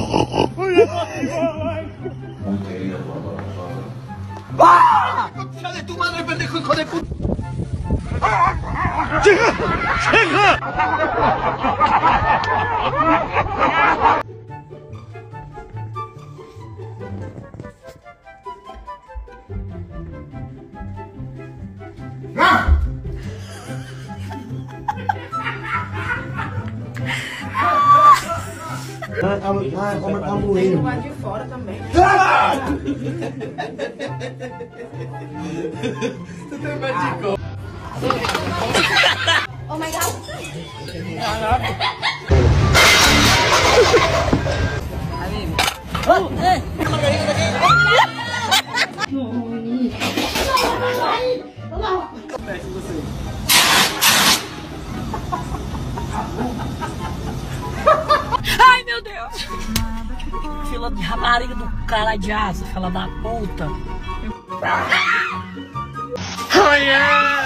¡Ah! ¡Concha de tu madre, pendejo, hijo de puta! ¡Chica! ¡Chica! Como tá moendo. Tem do lado de fora também. Tu tem medo de cor. Oh my god. Ai, meu Deus! Fila de rapariga do cara de asa, fila da puta. Ai, ai!